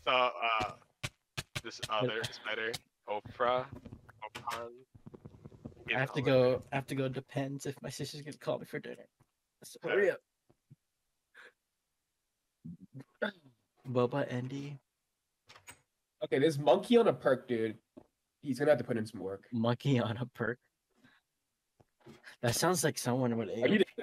So this other spider, Oprah, Opan. I have to go. I have to go. Depends if my sister's gonna call me for dinner. So hurry up. Boba Andy. Okay, this monkey on a perk, dude. He's gonna have to put in some work. Monkey on a perk. That sounds like someone with Are you AOP.